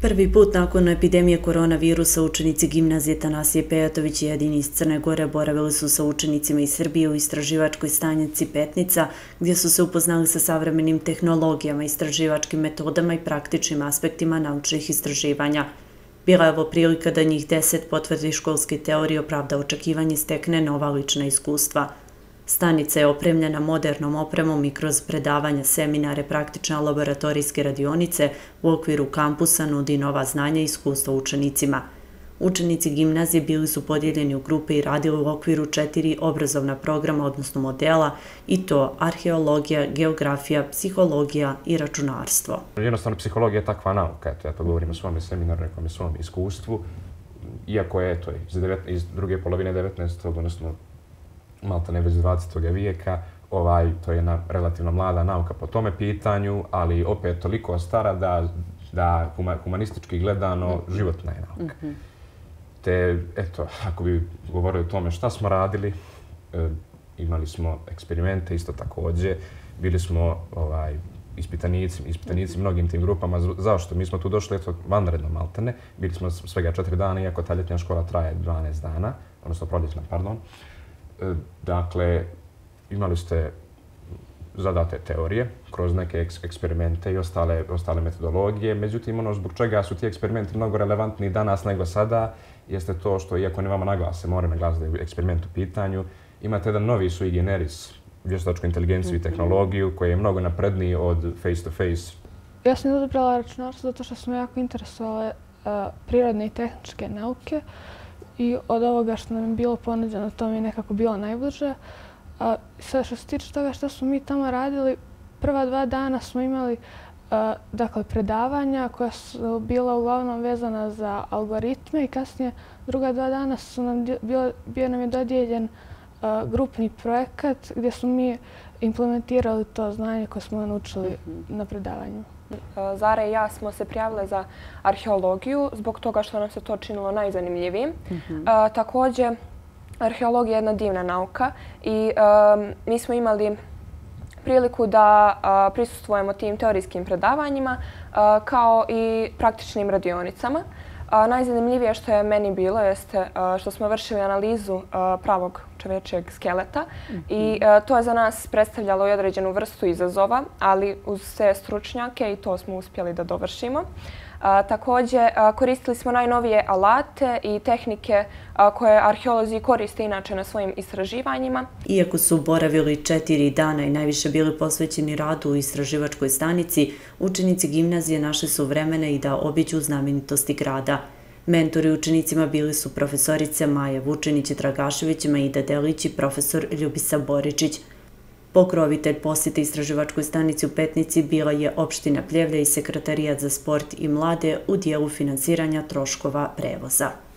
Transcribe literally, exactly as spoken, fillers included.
Prvi put nakon epidemije koronavirusa učenici gimnazije Tanasije Pejatović i jedini iz Crne Gore boravili su sa učenicima iz Srbije u istraživačkoj stanici Petnica, gdje su se upoznali sa savremenim tehnologijama, istraživačkim metodama i praktičnim aspektima naučnih istraživanja. Bila je ovo prilika da njih deset potvrdi školske teorije, opravda očekivanje, stekne nova lična iskustva. Stanica je opremljena modernom opremom i kroz predavanja, seminare, praktične laboratorijske radionice u okviru kampusa nudi nova znanja i iskustva učenicima. Učenici gimnazije bili su podijeljeni u grupe i radili u okviru četiri obrazovna programa, odnosno modela, i to arheologija, geografija, psihologija i računarstvo. Jednostavno, psihologija je takva nauka. Eto, ja to govorim o svom seminaru, nekom svom iskustvu. Iako je to iz, iz druge polovine devetnaestog odnosno malta ne već dvadesetog vijeka, ovaj, to je jedna relativno mlada nauka po tome pitanju, ali opet toliko stara da, da humanistički gledano životna je nauka. Mm-hmm. Te, eto, ako bi govorili o tome šta smo radili, e, imali smo eksperimente isto također, bili smo ovaj, ispitanici, ispitanici mnogim tim grupama. Zašto? Mi smo tu došli eto, vanredno maltene, bili smo svega četiri dana, iako ta ljetna škola traje dvanaest dana, odnosno proljetna, pardon. Dakle, imali ste zadate teorije kroz neke eks eksperimente i ostale, ostale metodologije. Međutim, ono zbog čega su ti eksperimenti mnogo relevantniji danas nego sada jeste to što, iako nemamo naglase, moram naglasiti da je eksperiment u pitanju, imate jedan novi sui generis, vještačku inteligenciju i tehnologiju koji je mnogo napredniji od face-to-face. Ja sam odabrala računarstvo zato što su me jako interesovale uh, prirodne i tehničke nauke. I od ovoga što nam je bilo ponuđeno, to mi je nekako bilo najbliže. A sad što se tiče toga što smo mi tamo radili, prva dva dana smo imali a, dakle, predavanja koja su bila uglavnom vezana za algoritme i kasnije druga dva dana su nam bilo, bio nam je dodijeljen a, grupni projekat gdje smo mi implementirali to znanje koje smo naučili mm-hmm. na predavanju. Zara i ja smo se prijavile za arheologiju zbog toga što nam se to činilo najzanimljivijim. Mm-hmm. A, također, arheologija je jedna divna nauka i a, mi smo imali priliku da a, prisustvujemo tim teorijskim predavanjima a, kao i praktičnim radionicama. A, najzanimljivije što je meni bilo jeste a, što smo vršili analizu a, pravog čovječjeg skeleta mm-hmm. i a, to je za nas predstavljalo i određenu vrstu izazova, ali uz sve stručnjake i to smo uspjeli da dovršimo. A, također a, koristili smo najnovije alate i tehnike a, koje arheolozi koriste inače na svojim istraživanjima. Iako su boravili četiri dana i najviše bili posvećeni radu u istraživačkoj stanici, učenici gimnazije našli su vremena i da obiđu znamenitosti grada. Mentori učenicima bili su profesorice Maja Vučinić i Dragašević, Maida Delić i profesor Ljubisa Boričić. Pokrovitelj posjete istraživačkoj stanici u Petnici bila je opština Pljevlja i Sekretarijat za sport i mlade u dijelu finansiranja troškova prevoza.